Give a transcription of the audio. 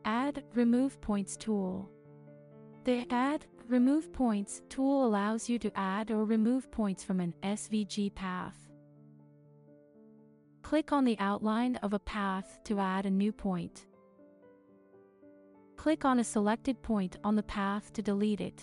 Add Remove Points tool. The Add Remove Points tool allows you to add or remove points from an SVG path. Click on the outline of a path to add a new point. Click on a selected point on the path to delete it.